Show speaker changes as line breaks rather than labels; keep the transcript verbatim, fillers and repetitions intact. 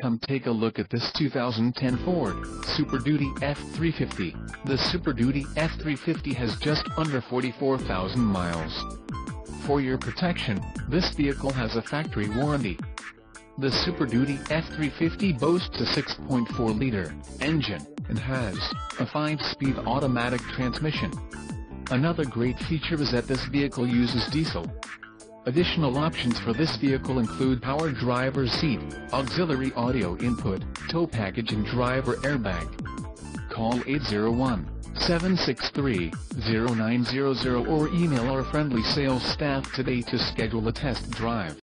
Come take a look at this two thousand ten Ford Super Duty F three fifty. The Super Duty F three fifty has just under forty-four thousand miles. For your protection, this vehicle has a factory warranty. The Super Duty F three fifty boasts a six point four liter engine, and has a five-speed automatic transmission. Another great feature is that this vehicle uses diesel. Additional options for this vehicle include power driver's seat, auxiliary audio input, tow package and driver airbag. Call eight zero one, seven six three, zero nine zero zero or email our friendly sales staff today to schedule a test drive.